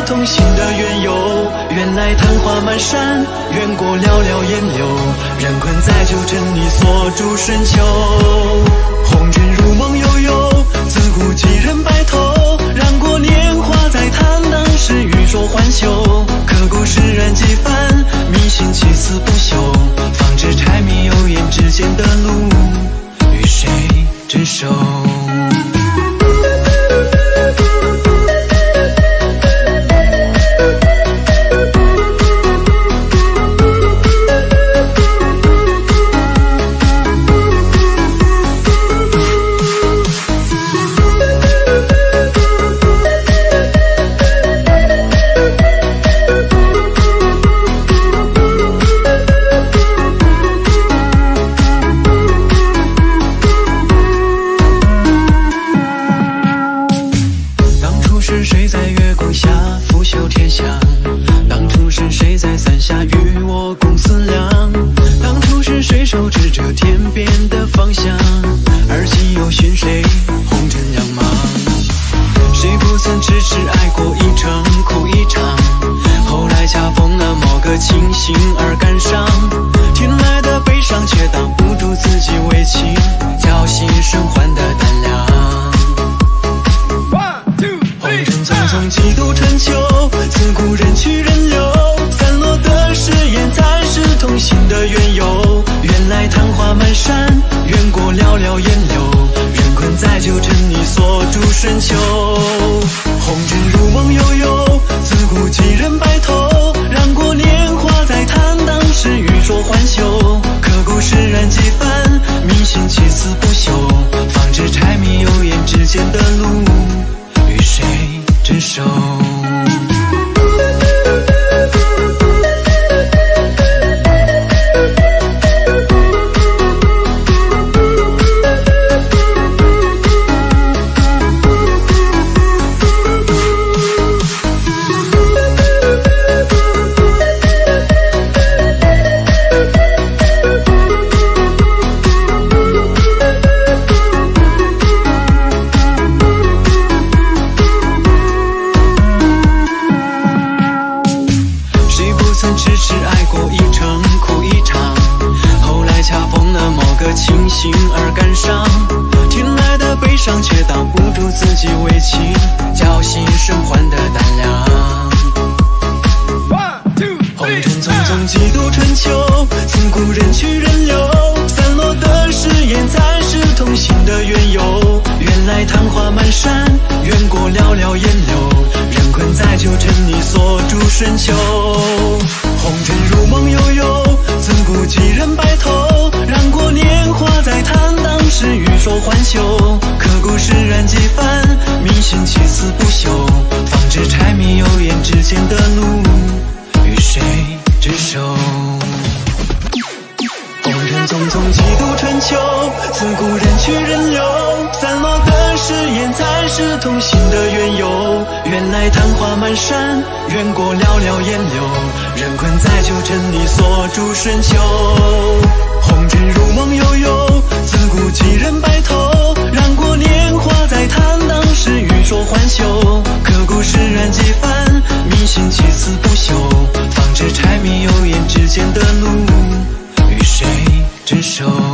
同行的缘由。原来昙花满山，缘过寥寥烟流，人困在酒尘里锁住深秋。红尘如梦悠悠，自古几人白头，染过年华在坦荡时欲说还休。刻骨释然几番，迷信起死不休，方知柴米油盐之间的路，与谁执手。是谁在月光下拂袖天香？当初是谁在伞下与我共思量？当初是谁手指着天边的方向？而今又寻谁红尘两茫？谁不曾痴痴爱过一程苦一场？后来恰逢了某个清醒而感伤，听来的悲伤却挡不住自己为情侥幸生还的胆量。匆匆几度春秋，自古人去人留，散落的誓言才是同行的缘由。原来昙花满山，缘过寥寥烟流，人困在酒尘里锁住深秋。红尘如梦悠悠，自古几人白头，染过年华在坦荡时欲说还休。刻骨释然几番，迷信起死不休，方知柴米油盐之间的路，与谁执手。痴痴爱过一程苦一场，后来恰逢了某个清醒而感伤，听来的悲伤却挡不住自己为情侥幸生还的胆量。红尘匆匆几度春秋，自古人去人留，散落的誓言才是同行的缘由。原来昙花满山，缘过寥寥烟流，人困在酒尘里锁住深秋。红尘如梦悠悠，自古几人白头，染过年华在坦荡时欲说还休。刻骨释然几番，迷信起死不休，方知柴米油盐之间的路，与谁执手。红尘匆匆几度春秋，自古人去人留，散落的誓言才是同行的缘由。原来昙花满山，缘过寥寥烟流，人困在酒尘里锁住深秋。红尘如梦悠悠，自古几人白头，染过年华在坦荡时欲说还休。刻骨释然几番，迷信起死不休，方知柴米油盐之间的路，与谁执手。